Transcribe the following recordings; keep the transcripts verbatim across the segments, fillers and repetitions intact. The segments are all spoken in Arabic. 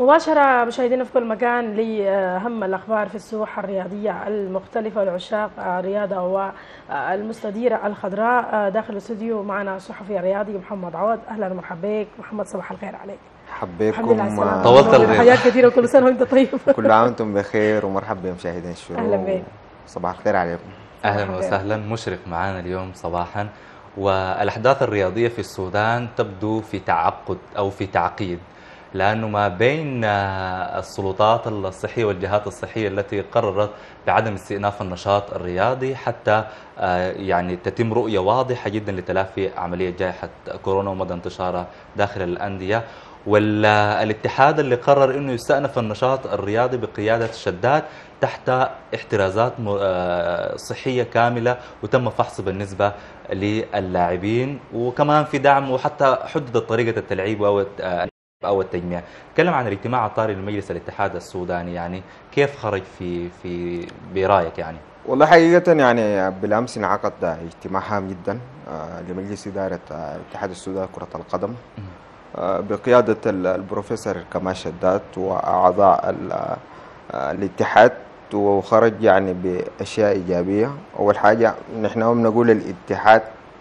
مباشرة مشاهدينا في كل مكان لأهم الأخبار في السوح الرياضية المختلفة لعشاق الرياضة والمستديرة الخضراء. داخل الاستوديو معنا الصحفي الرياضي محمد عوض. أهلا ومرحبا بك محمد، صباح الخير عليك. حبيكم. الحمد لله على السلامة. طولت الغيب. حياك كثيرة وكل سنة وأنت طيب. كل عام وانتم بخير ومرحبا بمشاهدين الشروق. أهلا بك. صباح الخير عليكم. أهلا وسهلا، مشرف معنا اليوم صباحا. والأحداث الرياضية في السودان تبدو في تعقد أو في تعقيد، لأنه ما بين السلطات الصحية والجهات الصحية التي قررت بعدم استئناف النشاط الرياضي حتى يعني تتم رؤية واضحة جدا لتلافي عملية جائحة كورونا ومدى انتشارها داخل الأندية، والاتحاد اللي قرر أنه يستأنف النشاط الرياضي بقيادة الشداد تحت احترازات صحية كاملة، وتم فحص بالنسبة للاعبين، وكمان في دعم، وحتى حددت طريقة التلعيب أو أو التجميع. تكلم عن الاجتماع الطارئ لمجلس الاتحاد السوداني، يعني كيف خرج في في برأيك؟ يعني والله حقيقة يعني بالأمس انعقد اجتماع هام جدا لمجلس إدارة اتحاد السودان كرة القدم بقيادة البروفيسور كمال شداد وأعضاء الاتحاد، وخرج يعني بأشياء إيجابية. أول حاجة نحن بنقول الاتحاد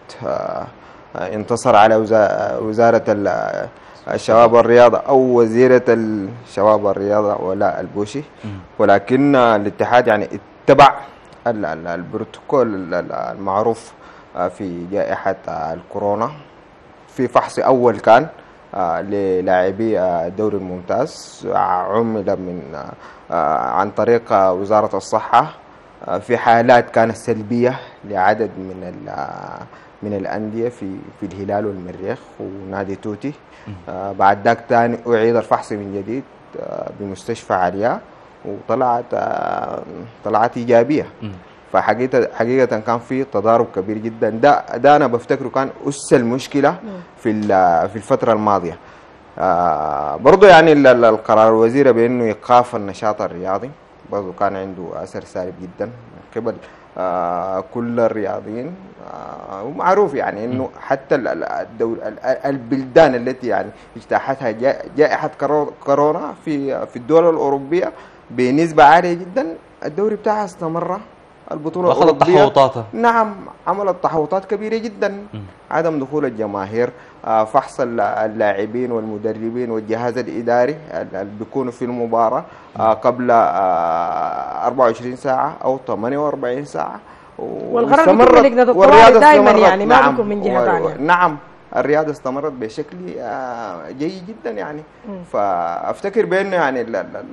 انتصر على وزارة الشباب والرياضة أو وزيرة الشباب والرياضة ولاء البوشي، ولكن الاتحاد يعني اتبع البروتوكول المعروف في جائحة الكورونا. في فحص أول كان للاعبي الدوري الممتاز عمل من عن طريق وزارة الصحة في حالات كانت سلبية لعدد من من الأندية في في الهلال والمريخ ونادي توتي. بعد ذاك ثاني أعيد الفحص من جديد بمستشفى عليا وطلعت طلعت إيجابية. فحقيقة حقيقة كان في تضارب كبير جدا. ده ده أنا بفتكره كان أس المشكلة في في الفترة الماضية. آه برضو يعني القرار الوزير بأنه إيقاف النشاط الرياضي برضو كان عنده أثر سالب جدا من قبل آه كل الرياضيين. آه ومعروف يعني إنه حتى الدول البلدان التي يعني اجتاحتها جائحة كورونا في في الدول الأوروبية بنسبة عالية جدا الدوري بتاعها استمر. البطولة وأخذت تحوطاتها. نعم، عملت تحوطات كبيرة جدا. م. عدم دخول الجماهير، فحص اللاعبين والمدربين والجهاز الإداري اللي بيكونوا في المباراة قبل أربعة وعشرين ساعة أو ثمانية وأربعين ساعة، والغرض بيكون لجنة الطوارئ دائما يعني ما بيكون من جهة ثانية. نعم، الرياضة استمرت بشكل جيد جدا يعني. م. فافتكر بانه يعني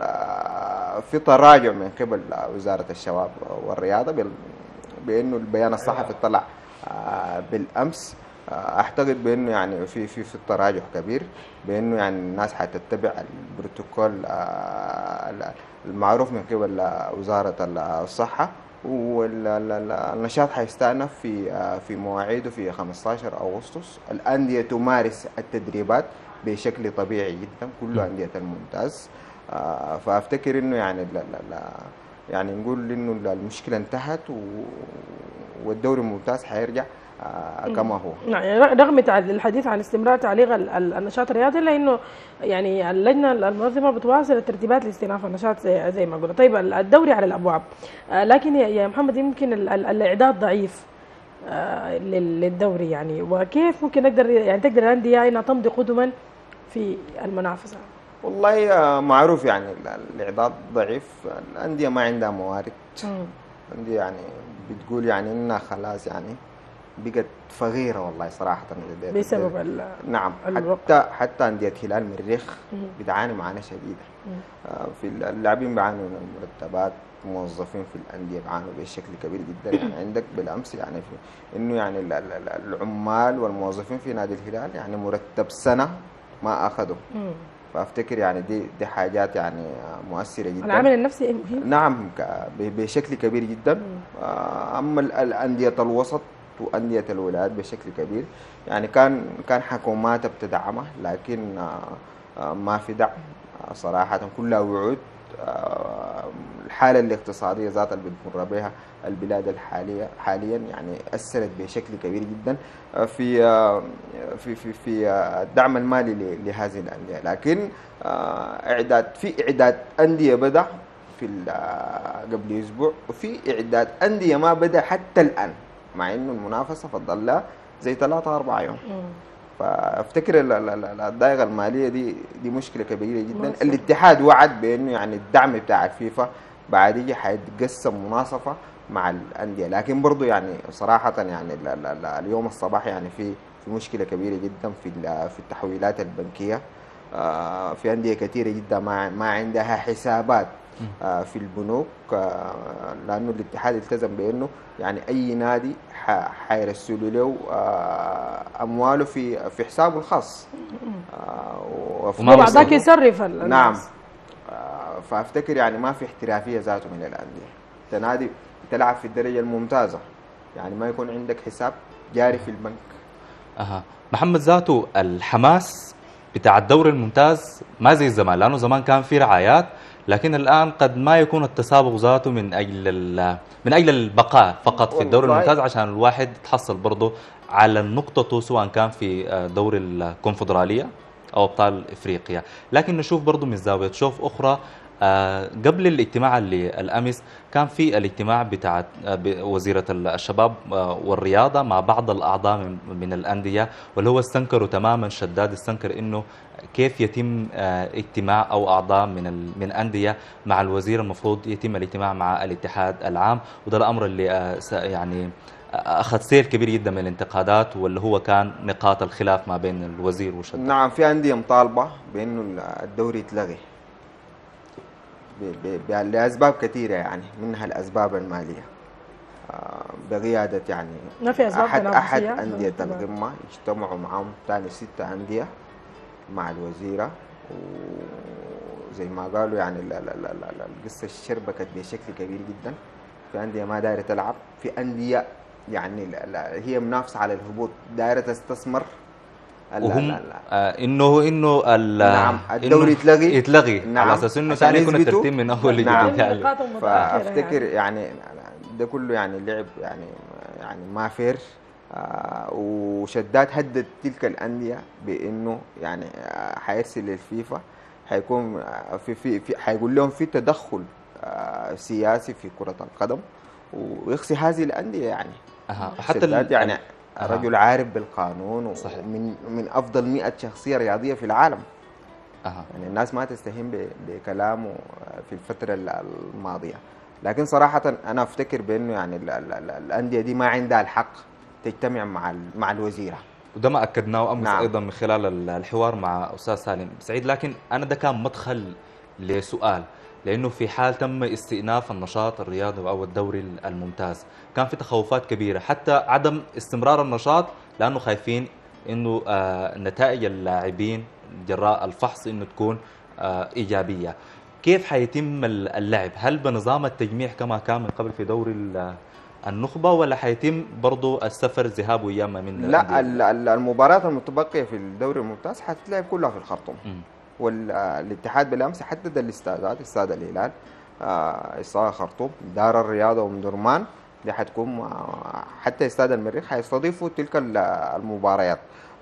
في تراجع من قبل وزارة الشباب والرياضة بانه البيان الصحفي طلع بالامس. اعتقد بانه يعني في في في التراجع كبير، بانه يعني الناس حتتبع البروتوكول المعروف من قبل وزارة الصحة، والنشاط حيستأنف في في مواعيده في خمسة عشر أغسطس. الأندية تمارس التدريبات بشكل طبيعي جدا، كل أندية الممتاز. فأفتكر إنه يعني لا لا لا يعني نقول إنه المشكلة انتهت والدوري الممتاز حيرجع كما هو. يعني رغم الحديث عن استمرار تعليق النشاط الرياضي، الا انه يعني اللجنه المنظمه بتواصل الترتيبات لاستئناف النشاط زي, زي ما قلنا. طيب الدوري على الابواب، لكن يا محمد يمكن الاعداد ضعيف للدوري يعني، وكيف ممكن نقدر يعني تقدر الانديه انها تمضي قدما في المنافسه؟ والله معروف يعني الاعداد ضعيف، الانديه ما عندها موارد. الانديه يعني بتقول يعني انها خلاص يعني بقت فقيرة والله صراحة بسبب ال نعم الوقت. حتى حتى أندية هلال مريخ بتعاني معاناة شديدة. آه في اللاعبين بيعانوا من المرتبات، موظفين في الأندية بيعانوا بشكل كبير جدا. يعني عندك بالأمس يعني في إنه يعني العمال والموظفين في نادي الهلال يعني مرتب سنة ما أخذوا. فافتكر يعني دي دي حاجات يعني مؤثره جدا. العامل النفسي مهم. نعم بشكل كبير جدا. آه اما الانديه الوسط وأندية الولايات بشكل كبير يعني كان كان حكومات بتدعمها، لكن ما في دعم صراحة، كلها وعود. الحالة الاقتصادية ذات اللي بتمر بها البلاد الحالية حاليا يعني أثرت بشكل كبير جدا في في في في الدعم المالي لهذه الأندية. لكن إعداد في إعداد أندية بدأ في قبل أسبوع، وفي إعداد أندية ما بدأ حتى الآن، مع إنه المنافسة فضل لها زي ثلاثة أربعة يوم. فافتكر الضائقه الماليه دي دي مشكله كبيره جدا. الاتحاد وعد بانه يعني الدعم بتاع الفيفا بعد يجي حيتقسم مناصفه مع الانديه، لكن برضه يعني صراحه يعني ال ال ال اليوم الصباح يعني في في مشكله كبيره جدا في في التحويلات البنكيه. في انديه كثيره جدا ما ما عندها حسابات في البنوك، لانه الاتحاد التزم بانه يعني اي نادي حيرسلوا له امواله في في حسابه الخاص، وبعد ذاك يصرف الناس. نعم. فافتكر يعني ما في احترافيه ذاته من الانديه. انت نادي تلعب في الدرجه الممتازه، يعني ما يكون عندك حساب جاري في البنك. اها محمد، ذاته الحماس بتاع الدوري الممتاز ما زي زمان، لانه زمان كان في رعايات، لكن الان قد ما يكون التسابق ذاته من اجل من اجل البقاء فقط في الدوري الممتاز، عشان الواحد يتحصل برضه على نقطته سواء كان في دوري الكونفدراليه او ابطال افريقيا. لكن نشوف برضه من زاويه شوف اخرى، قبل الاجتماع اللي الامس كان في الاجتماع بتاع وزيره الشباب والرياضه مع بعض الاعضاء من الانديه، واللي هو استنكروا تماما، شداد استنكر انه كيف يتم اجتماع او اعضاء من من انديه مع الوزير، المفروض يتم الاجتماع مع الاتحاد العام، وده الامر اللي يعني اخذ سيل كبير جدا من الانتقادات، واللي هو كان نقاط الخلاف ما بين الوزير وشداد. نعم، في انديه مطالبه بانه الدوري يتلغي لأسباب كثيرة، يعني منها الأسباب المالية بقيادة يعني ما في أسباب أحد أحد أندية القمة اجتمعوا معهم ثاني ستة أندية مع الوزيرة، وزي ما قالوا يعني القصة شربكت بشكل كبير جدا. في أندية ما دايرة تلعب، في أندية يعني هي منافسة على الهبوط دايرة تستثمر وهم آه انه انه نعم الدوري يتلغي يتلغي نعم على اساس انه ثاني يكون الترتيب من اول نعم. جديد. فافتكر يعني ده كله يعني لعب يعني يعني ما فير. آه وشداد هدد تلك الانديه بانه يعني آه حيرسل للفيفا، حيكون في في, في حيقول لهم في تدخل آه سياسي في كره القدم ويخصي هذه الانديه. يعني أه. حتى يعني رجل عارف بالقانون ومن من افضل مئة شخصيه رياضيه في العالم. أه. يعني الناس ما تستهين بكلامه في الفتره الماضيه، لكن صراحه انا افتكر بانه يعني الانديه دي ما عندها الحق تجتمع مع مع الوزيره، وده ما اكدناه امس. نعم. ايضا من خلال الحوار مع استاذ سالم سعيد. لكن انا ده كان مدخل لسؤال، لأنه في حال تم استئناف النشاط الرياضي أو الدوري الممتاز كان في تخوفات كبيرة، حتى عدم استمرار النشاط، لأنه خايفين إنه آه نتائج اللاعبين جراء الفحص إنه تكون آه إيجابية. كيف حيتم اللعب؟ هل بنظام التجميع كما كان من قبل في دوري النخبة، ولا حيتم برضو السفر ذهاب وإياب من لا الأندية؟ المباراة المتبقية في الدوري الممتاز حتتلعب كلها في الخرطوم. م. والاتحاد بالامس حدد الاستادات، استاد الهلال، استاد الخرطوم، دار الرياضه وام درمان، دي حتكون حتى استاد المريخ حيستضيفوا تلك المباريات.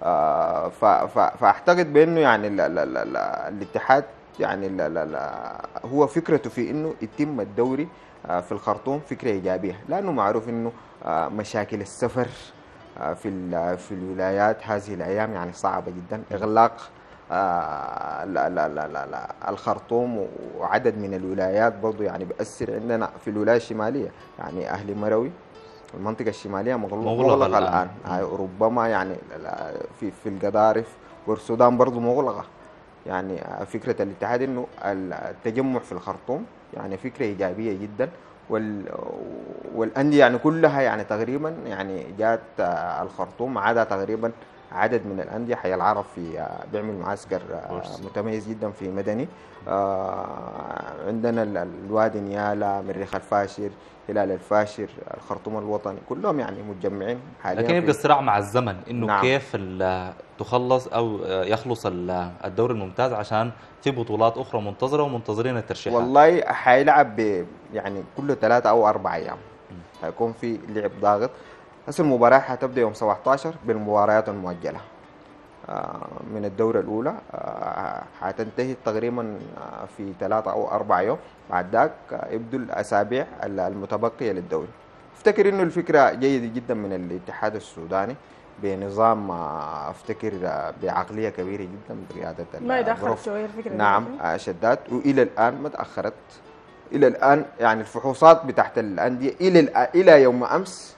فاعتقد بانه يعني ال ال ال الاتحاد يعني ال ال هو فكرته في انه يتم الدوري في الخرطوم فكره ايجابيه، لانه معروف انه مشاكل السفر في في الولايات هذه الايام يعني صعبه جدا. اغلاق آه لا لا لا لا لا الخرطوم وعدد من الولايات برضو يعني بيأثر عندنا في الولاية الشمالية، يعني أهل مروي المنطقة الشمالية مغلقة الآن. الآن. ربما يعني في في القضارف والسودان برضو مغلقة. يعني فكرة الاتحاد إنه التجمع في الخرطوم يعني فكرة إيجابية جدا، وال والأندية يعني كلها يعني تقريبا يعني جات الخرطوم، ما عدا تقريبا عدد من الانديه. حي العرب في آه، بيعمل معسكر آه، كورس. متميز جدا في مدني. آه، عندنا ال- الوادي نيالا، مريخ الفاشر، هلال الفاشر، الخرطوم الوطني، كلهم يعني متجمعين حاليا لكن يبقى في. الصراع مع الزمن انه نعم. كيف ال- تخلص او يخلص ال- الدوري الممتاز، عشان في بطولات اخرى منتظره ومنتظرين الترشيحات. والله حيلعب ب يعني كل ثلاثة أو أربع أيام هيكون في لعب ضاغط. هسه المباراة حتبدأ يوم سبعة عشر بالمباريات المؤجلة آه، من الدورة الأولى. آه، حتنتهي تقريبا آه، في ثلاثة أو أربع يوم. بعد ذاك آه، يبدو الأسابيع المتبقية للدوري. أفتكر إنه الفكرة جيدة جدا من الاتحاد السوداني بنظام آه، أفتكر آه، بعقلية كبيرة جدا بريادة ما يدخل البروف. شويه الفكره دي نعم لكن. آه، شدات، والى الان ما تاخرت. الى الان يعني الفحوصات بتاعت الانديه الى الآن الى يوم امس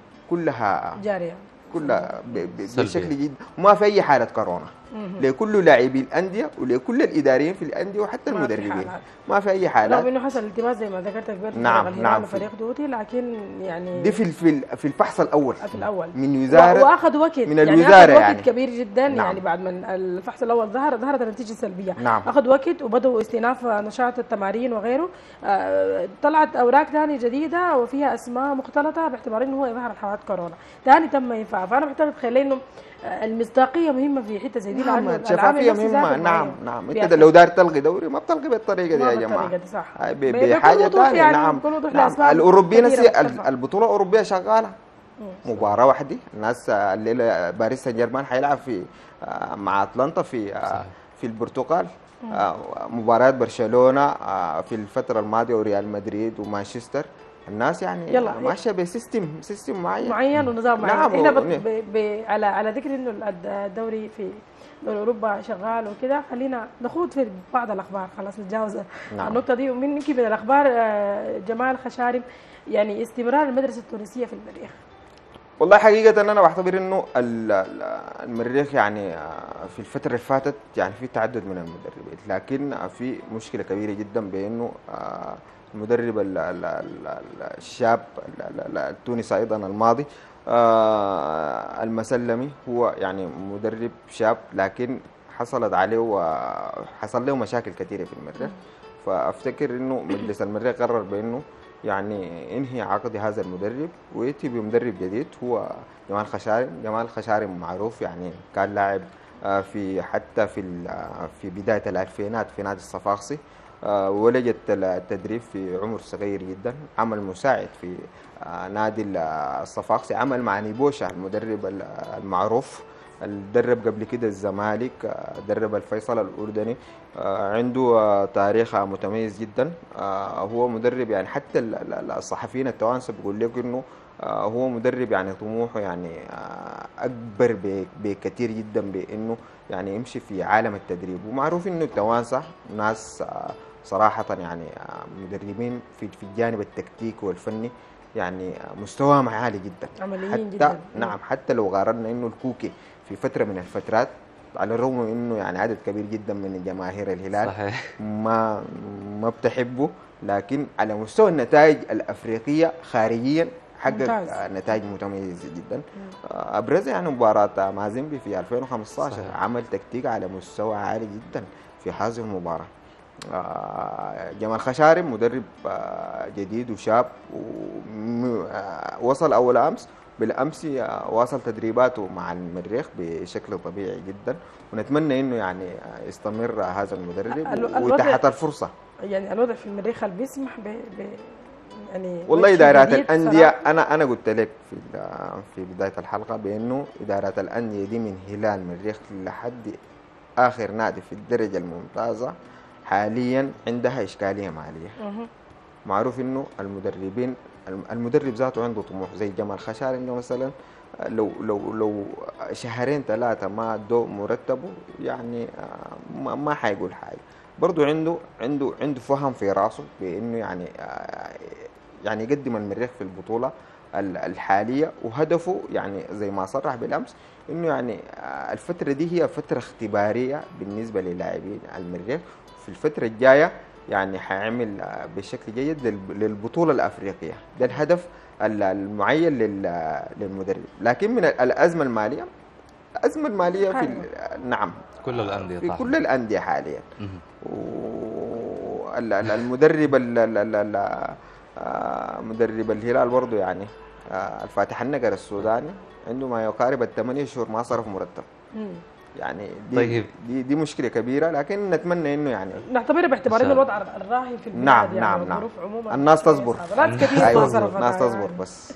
كلها جاريه. كلها ب- ب- سلبية. بشكل جيد، وما في اي حاله كورونا مهم. لكل لاعبي الانديه ولكل الاداريين في الانديه وحتى ما في المدربين. حالات. ما في اي حالات. رغم انه حصل التماس زي ما ذكرت قبل في نعم، فريق الهلال نعم. وفريق دوتي، لكن يعني دي في ال- في ال- في الفحص الاول في الاول من وزاره. واخذ وقت، من يعني الوزارة اخذ وقت يعني. كبير جدا. نعم. يعني بعد ما الفحص الاول ظهر ظهرت النتيجه السلبيه. نعم. اخذ وقت وبدأوا استئناف نشاط التمارين وغيره. آه، طلعت اوراق ثانيه جديده وفيها اسماء مختلطه باعتبار انه هو يظهر حالات كورونا ثاني تم ينفع. فانا بعتقد خلي انه آه، المصداقيه مهمه في حته زي دي، نعم، لانه الشفافيه العامل نفسه مهمه. ذاته نعم معين. نعم. بيأثر. انت لو دار تلغي دوري ما بتلغي بالطريقه دي ما يا جماعه. بالطريقة دي، صح. هاي ب- ب- بكل بحاجه وضوح ثانيه. يعني، نعم بكل وضوح نعم. لأسباب الاوروبيه كثيرة نسي مختلفة. البطوله الاوروبيه شغاله مباراه واحده. الناس آه، الليله باريس سان جيرمان حيلعب في آه، مع اتلانتا في آه، صحيح. في البرتغال. آه، مباريات برشلونه آه، في الفتره الماضيه وريال مدريد ومانشستر. الناس يعني يلا. آه، ماشيه بسيستم سيستم معين. معين ونظام معين. نعم، احنا بت... ون- ب... ب... على على ذكر انه الد- الدوري في دوري اوروبا شغال وكده، خلينا نخوض في بعض الاخبار. خلاص نتجاوز نعم. النقطه دي. ومن يمكن من الاخبار آه، جمال خشارم، يعني استمرار المدرسه التونسيه في المريخ. والله حقيقة أنا بعتبر إنه ال- ال- المريخ يعني آه، في الفترة اللي فاتت يعني في تعدد من المدربين، لكن في مشكلة كبيرة جدا بأنه آه، المدرب ال- ال- ال- ال- الشاب ال- ال- التونسي أيضا الماضي آه، المسلمي، هو يعني مدرب شاب لكن حصلت عليه وحصل له مشاكل كثيرة في المريخ. فأفتكر إنه مجلس المريخ قرر بأنه يعني انهي عقد هذا المدرب ويأتي بمدرب جديد هو جمال خشارم. جمال خشارم معروف يعني كان لاعب آه، في حتى في ال- آه، في بداية الألفينات في نادي الصفاقسي. آه، ولجت التدريب في عمر صغير جدا. عمل مساعد في آه، نادي ال- آه، الصفاقسي. عمل مع نيبوشا المدرب ال- آه، المعروف اللي درب قبل كده الزمالك. آه، درب الفيصل الأردني. آه، عنده آه، تاريخ متميز جدا. آه، هو مدرب يعني حتى ال- ال- الصحفيين التوانسه بيقول لك انه آه، هو مدرب يعني طموحه يعني آه، اكبر ب- بكثير جدا بانه يعني يمشي في عالم التدريب. ومعروف انه التوانسه ناس آه، صراحه يعني آه، مدربين في في الجانب التكتيكي والفني يعني آه، مستواهم عالي جدا. عمليين حتى جدا. نعم حتى لو قارنا انه الكوكي في فتره من الفترات على الرغم من انه يعني عدد كبير جدا من جماهير الهلال صحيح. ما ما بتحبه، لكن على مستوى النتائج الافريقيه خارجيا حقق ممتاز. آه، نتائج متميزه جدا. آه، ابرز يعني مباراه مع زيمبي في ألفين وخمسة عشر. صحيح. عمل تكتيك على مستوى عالي جدا في هذه المباراه. آه، جمال خشارم مدرب آه، جديد وشاب ووصل اول امس بالامس آه، واصل تدريباته مع المريخ بشكل طبيعي جدا. ونتمنى انه يعني آه، يستمر هذا المدرب ال- الوضع- وتحت الفرصه. يعني الوضع في المريخ اللي بيسمح ب... ب... يعني والله وجه ادارات جديد الانديه صراحة. انا انا قلت لك في ال- في بدايه الحلقه بانه ادارات الانديه دي من هلال مريخ لحد اخر نادي في الدرجه الممتازه حاليا عندها اشكاليه ماليه. مهم. معروف انه المدربين المدرب ذاته عنده طموح زي جمال خشاري انه مثلا لو لو لو شهرين ثلاثه ما ادوا مرتبه يعني آه، ما, ما حيقول حاجه. برضه عنده عنده عنده فهم في راسه بانه يعني آه، يعني يقدم المريخ في البطوله ال- الحاليه. وهدفه يعني زي ما صرح بالامس انه يعني آه، الفتره دي هي فتره اختباريه بالنسبه للاعبين المريخ. في الفتره الجايه يعني حيعمل آه، بشكل جيد لل- للبطوله الافريقيه. ده الهدف ال- المعين لل- للمدرب. لكن من ال- الازمه الماليه الازمه الماليه في ال- نعم كل الانديه في طبعا. كل الانديه حاليا. مهم. والمدرب مدرب الهلال برضه يعني آه، الفاتح النقر السوداني عنده ما يقارب الثمانية شهور ما صرف مرتب. مم. يعني دي طيب. دي دي مشكله كبيره، لكن نتمنى انه يعني نعتبرها باعتبار انه إن شاء الوضع الراهن في البلاد نعم يعني نعم نعم والظروف عموما الناس تصبر. ناس كثير ما ايوه صرفت الناس يعني. تصبر بس.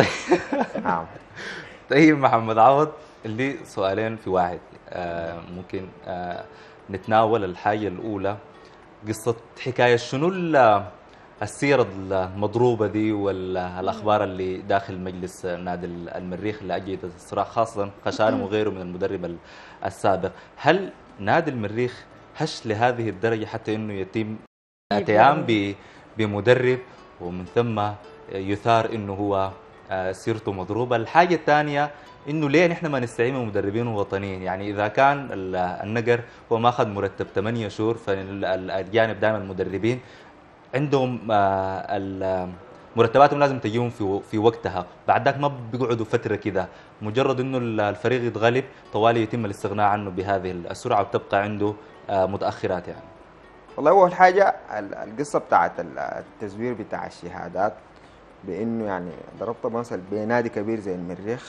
نعم. طيب محمد عوض، اللي سؤالين في واحد. آه ممكن آه نتناول الحاجة الأولى، قصة حكاية شنو ال- السيرة المضروبة دي والأخبار اللي داخل مجلس نادي المريخ اللي أجهزة الصراع، خاصة خشانم وغيره من المدرب ال- السابق. هل نادي المريخ هش لهذه الدرجة حتى أنه يتم اتيان ب- بمدرب ومن ثم يثار انه هو آه، سيرته مضروبه؟ الحاجه الثانيه انه ليه نحن ما نستعين من مدربين وطنيين؟ يعني اذا كان ال- النقر هو ما اخذ مرتب ثمانية شهور، فالاجانب دائما المدربين عندهم آه، ال- مرتباتهم لازم تجيهم في في وقتها، بعد ذاك ما بيقعدوا فتره كذا، مجرد انه الفريق يتغلب طوالي يتم الاستغناء عنه بهذه السرعه وتبقى عنده آه، متاخرات يعني. والله أول حاجة ال- القصة بتاعت ال- التزوير بتاع الشهادات، بإنه يعني ضربت مثل بنادي كبير زي المريخ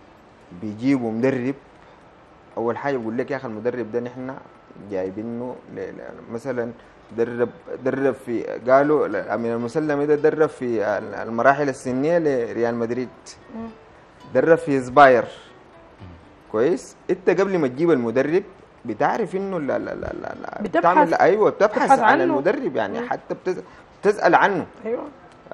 بيجيبوا مدرب. أول حاجة بقول لك يا أخي المدرب ده نحن جايبينه ل- ل- مثلا درب درب في قالوا أمين المسلمي ده درب في ال- المراحل السنية لريال مدريد، مم. درب في سباير كويس. أنت قبل ما تجيب المدرب بتعرف انه لا لا لا لا, لا بتبحث- بتعمل ايوه بتبحث, بتبحث عن عنه. المدرب يعني مم. حتى بتز... بتسال عنه. ايوه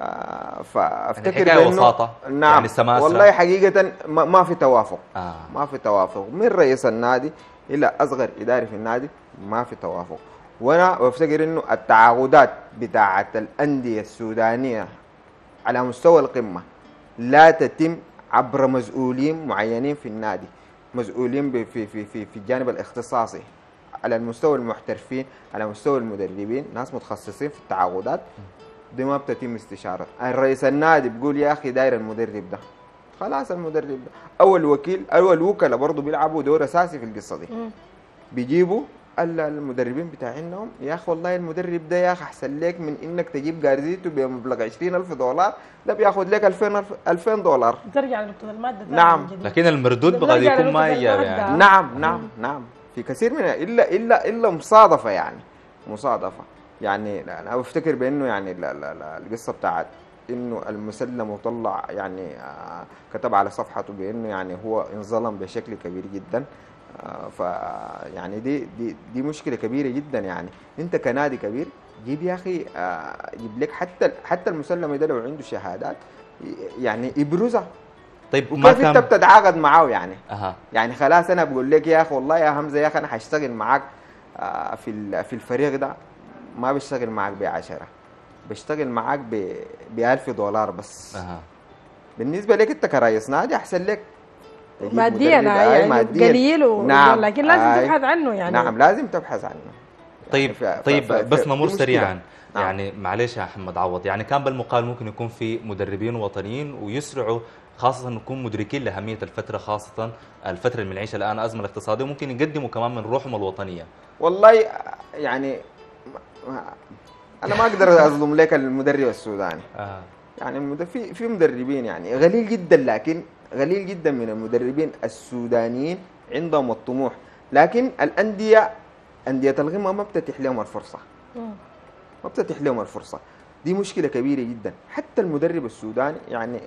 آه فافتكر يعني حكاية بانه وساطة، نعم يعني سماسرة. والله حقيقه ما, ما في توافق. آه. ما في توافق من رئيس النادي الى اصغر اداري في النادي، ما في توافق. وانا بفتكر انه التعاقدات بتاعه الانديه السودانيه على مستوى القمه لا تتم عبر مسؤولين معينين في النادي، مسؤولين ب- في في في في الجانب الاختصاصي على المستوى المحترفين، على مستوى المدربين، ناس متخصصين في التعاقدات دي ما بتتم استشاره. الرئيس النادي بيقول يا اخي داير المدرب ده، خلاص المدرب ده او الوكيل او الوكلاء برضه بيلعبوا دور اساسي في القصه دي. مم. بيجيبوا ال- المدربين بتاعينهم يا اخي والله المدرب ده يا اخي احسن لك من انك تجيب جارزيتو بمبلغ عشرين ألف دولار، ده بياخذ لك ألفين ألفين دولار. ترجع لنقطة المادة تاني نعم. من جديد. لكن المردود ده قد بنرجع يكون ما لنقطة ايجابي المادة. يعني. نعم نعم نعم في كثير من الا الا الا مصادفه يعني مصادفه يعني انا بفتكر بانه يعني لا لا لا القصه بتاعت انه المسلم وطلع يعني آه كتب على صفحته بانه يعني هو انظلم بشكل كبير جدا. آه ف يعني دي دي دي مشكله كبيره جدا. يعني انت كنادي كبير جيب يا اخي آه جيب لك حتى حتى المسلم ده لو عنده شهادات يعني ابرزها. طيب ما وكيف انت كان بتتعاقد معاه يعني؟ اها يعني خلاص انا بقول لك يا اخي والله يا حمزه يا اخي انا هشتغل معاك آه، في ال- في الفريق ده، ما بشتغل معاك ب عشرة، بشتغل معاك ب ألف دولار بس. اها بالنسبه لك انت كرئيس نادي احسن لك تجيب ماديا مدرب، آه، آي يعني مادياً. قليل و... نعم لكن لازم آي. تبحث عنه يعني. نعم لازم تبحث عنه. طيب ف- ف- طيب ف- بس ف- نمر دي مشكلة. سريعا. نعم. يعني معلش يا محمد عوض، يعني كان بالمقال ممكن يكون في مدربين وطنيين ويسرعوا، خاصة نكون مدركين لأهمية الفترة، خاصة الفترة اللي بنعيشها الآن أزمة الاقتصادية، وممكن يقدموا كمان من روحهم الوطنية. والله يعني ما- انا ما اقدر اظلم لك المدرب السوداني. آه. يعني المد- في في مدربين يعني قليل جدا، لكن قليل جدا من المدربين السودانيين عندهم الطموح، لكن الانديه انديه القمه ما بتتيح لهم الفرصه، مم. ما بتتيح لهم الفرصه. دي مشكله كبيره جدا. حتى المدرب السوداني يعني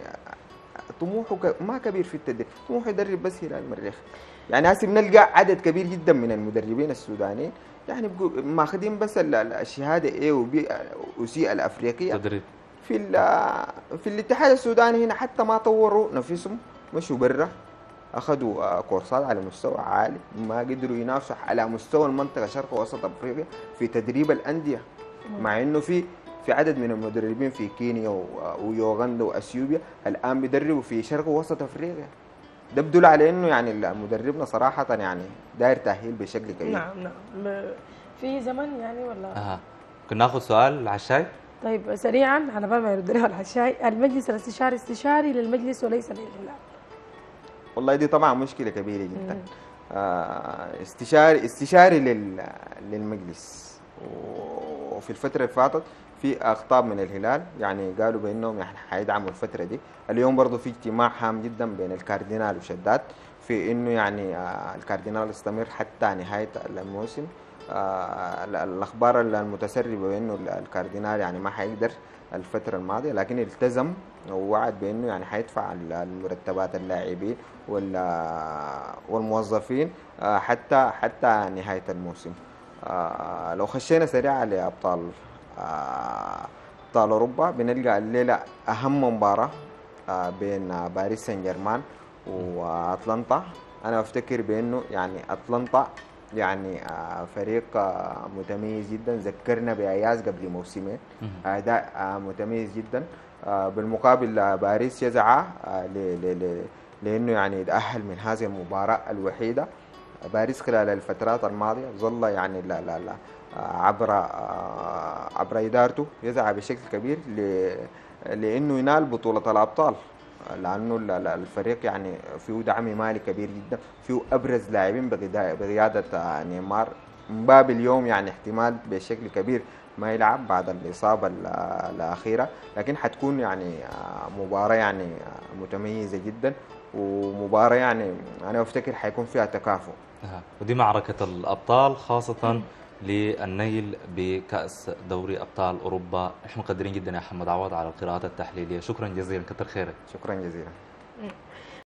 طموحه ك- ما كبير في التدريب، طموحه يدرب بس هلال المريخ. يعني هسه بنلقى عدد كبير جدا من المدربين السودانيين يعني بقوا ماخذين بس ال- ال- الشهاده A و B و C الافريقيه تدريب. في ال- في الاتحاد السوداني هنا، حتى ما طوروا نفسهم، مشوا برا اخذوا آه، كورسات على مستوى عالي، ما قدروا ينافسوا على مستوى المنطقه شرق ووسط افريقيا في تدريب الانديه، مع انه في في عدد من المدربين في كينيا و- ويوغندا واثيوبيا الان بيدربوا في شرق ووسط افريقيا. ده بدل على انه يعني مدربنا صراحه يعني داير تاهيل بشكل كبير. نعم نعم ب- في زمن يعني ولا اها كنا ناخذ سؤال على الشاي. طيب سريعا على بال ما يرد لي على الشاي، المجلس الاستشاري استشاري للمجلس وليس للهلال. والله دي طبعا مشكله كبيره جدا. آه، استشاري استشاري لل للمجلس، وفي الفتره اللي فاتت في اخطاب من الهلال يعني قالوا بانهم يعني حيدعموا الفتره دي. اليوم برضه في اجتماع هام جدا بين الكاردينال وشداد في انه يعني آه، الكاردينال يستمر حتى نهايه الموسم. آه، الاخبار المتسربه بانه الكاردينال يعني ما حيقدر الفتره الماضيه، لكن التزم ووعد بانه يعني حيدفع المرتبات اللاعبين والموظفين آه، حتى حتى نهايه الموسم. آه، لو خشينا سريعا لابطال آه، ابطال اوروبا بنلقى الليله اهم مباراه آه، بين آه، باريس سان جيرمان واتلانتا. انا افتكر بانه يعني اتلانتا يعني آه، فريق آه، متميز جدا، ذكرنا باياز قبل موسمين، اداء آه، متميز جدا. آه، بالمقابل آه، باريس يسعى آه، ل- ل- ل- لانه يعني يتاهل من هذه المباراه الوحيده. باريس خلال الفترات الماضيه ظل يعني لا لا لا آه، عبر آه، عبر ادارته يسعى بشكل كبير ل- لانه ينال بطوله الابطال، لانه ال- ال- الفريق يعني فيه دعم مالي كبير جدا، فيه ابرز لاعبين بقياده بقيادة، آه، نيمار. مبابي اليوم يعني احتمال بشكل كبير ما يلعب بعد الاصابه ال- الاخيره، لكن حتكون يعني آه، مباراه يعني آه، متميزه جدا، ومباراه يعني انا افتكر حيكون فيها تكافؤ. آه. ودي معركة الأبطال خاصة للنيل بكأس دوري أبطال أوروبا. نحن مقدرين جدا يا محمد عوض على القراءات التحليلية، شكرا جزيلا، كتر خيرك. شكرا جزيلا.